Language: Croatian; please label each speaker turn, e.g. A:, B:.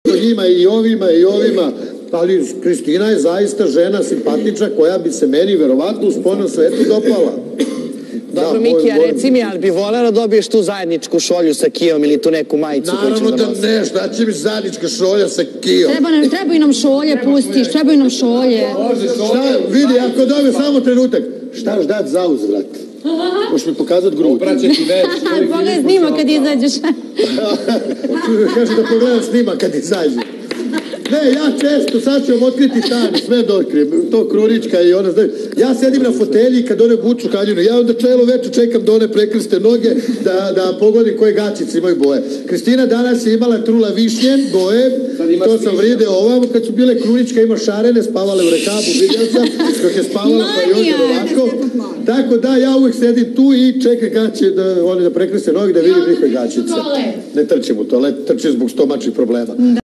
A: njima i ovima, ali Kristina je zaista žena simpatična koja bi se meni verovatno u spoljnom svetu dopala.
B: Dobro, Miki, a reci mi, ali bi voljela dobiješ tu zajedničku šolju sa Kijom ili tu neku majicu koju ćeš da nosi?
A: Naravno da ne, šta će mi zajednička šolja sa Kijom?
C: Trebaju nam šolje, pustiš, trebaju nam šolje.
A: Šta, vidi, ako dobe samo trenutak, šta još dat za uzvrat? Možeš mi pokazati grud.
C: Pogledaj snima kad izađeš.
A: Kaže da pogledam snima kad izađe. Ne, ja često, sad ću vam otkriti tajnu, sve dotkrijem, to Krunička i ona, znaju. Ja sedim na fotelji kad one buču haljinu, ja onda celo večer čekam da one prekrste noge, da pogodim koje gačice imaju boje. Kristina danas je imala trula višnje, boje, to sam vrideo ovamo, kad su bile Krunička ima šarene, spavale u rekabu, vidio sam, dok je spavala pa još ovako. Tako da ja uvijek sedim tu i čekam gaće, da prekrste noge, da vidim njihove gačice. Ne trčim u toalet, trčim zbog stomačnih problema.